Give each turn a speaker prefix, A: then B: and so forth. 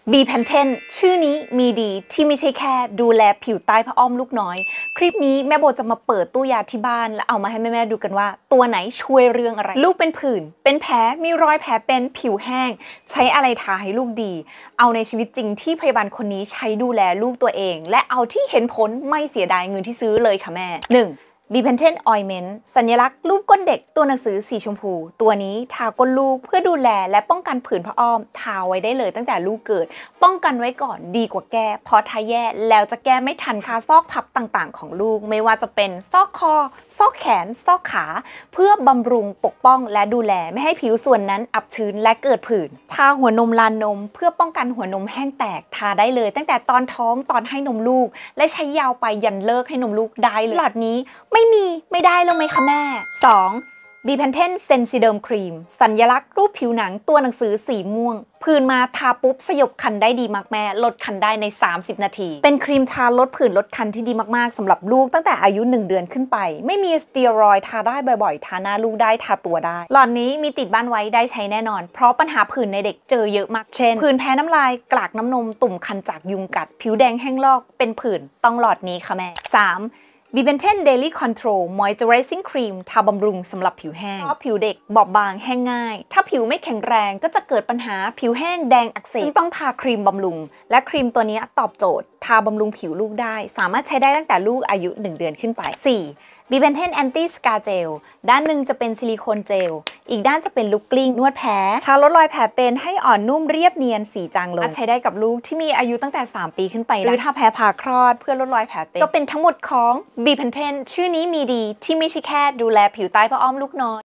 A: B Pantene ชื่อนี้มีดีที่ไม่ใช่แค่ดูแลผิวใต้ผ้าอ้อมลูกน้อยคลิปนี้แม่โบจะมาเปิดตู้ยาที่บ้านแล้วเอามาให้แม่ๆดูกันว่าตัวไหนช่วยเรื่องอะไรลูกเป็นผื่นเป็นแผลมีรอยแผลเป็นผิวแห้งใช้อะไรทาให้ลูกดีเอาในชีวิตจริงที่พยาบาลคนนี้ใช้ดูแลลูกตัวเองและเอาที่เห็นผลไม่เสียดายเงินที่ซื้อเลยค่ะแม่ 1. B Pantene Ointment สัญลักษณ์รูปก้นเด็กตัวหนังสือสีชมพูตัวนี้ทาก้นลูกเพื่อดูแลและป้องกันผื่นผ้าอ้อมทาไว้ได้เลยตั้งแต่ลูกเกิดป้องกันไว้ก่อนดีกว่าแก้เพราะถ้าแย่แล้วจะแก้ไม่ทันทาซอกพับต่างๆของลูกไม่ว่าจะเป็นซอกคอซอกแขนซอกขาเพื่อบำรุงปกป้องและดูแลไม่ให้ผิวส่วนนั้นอับชื้นและเกิดผื่นทาหัวนมลานนมเพื่อป้องกันหัวนมแห้งแตกทาได้เลยตั้งแต่ตอนท้องตอนให้นมลูกและใช้ยาวไปยันเลิกให้นมลูกได้เลยหลอดนี้ไม่ได้แล้วไหมคะแม่ 2. B Pantene Sensiderm Cream สัญลักษณ์รูปผิวหนังตัวหนังสือสีม่วงผื่นมาทาปุ๊บสยบคันได้ดีมากแม่ลดคันได้ใน30นาทีเป็นครีมทาลดผื่นลดคันที่ดีมากๆสำหรับลูกตั้งแต่อายุ1เดือนขึ้นไปไม่มีสเตียรอยด์ทาได้บ่อยๆทาหน้าลูกได้ทาตัวได้หลอดนี้มีติดบ้านไว้ได้ใช้แน่นอนเพราะปัญหาผื่นในเด็กเจอเยอะมากเช่นผื่นแพ้น้ำลายกลากน้ำนมตุ่มคันจากยุงกัดผิวแดงแห้งลอกเป็นผื่นต้องหลอดนี้ค่ะแม่ 3. B Pantene Daily Control Moisturizing Cream ทาบำรุงสำหรับผิวแห้งเพราะผิวเด็กบอบบางแห้งง่ายถ้าผิวไม่แข็งแรงก็จะเกิดปัญหาผิวแห้งแดงอักเสบต้องทาครีมบำรุงและครีมตัวนี้ตอบโจทย์ทาบำรุงผิวลูกได้สามารถใช้ได้ตั้งแต่ลูกอายุ1เดือนขึ้นไป 4. B Pantene Anti Scar Gel ด้านหนึ่งจะเป็นซิลิโคนเจลอีกด้านจะเป็นลูกกลิ้งนวดแผลทาลดรอยแผลเป็นให้อ่อนนุ่มเรียบเนียนสีจางลงใช้ได้กับลูกที่มีอายุตั้งแต่3ปีขึ้นไปหรือถ้าแพ้ผ่าคลอดเพื่อลดรอยแผลเป็นก็เป็นทั้งหมดของ B Pantene ชื่อนี้มีดีที่ไม่ใช่แค่ดูแลผิวใต้ผ้าอ้อมลูกน้อย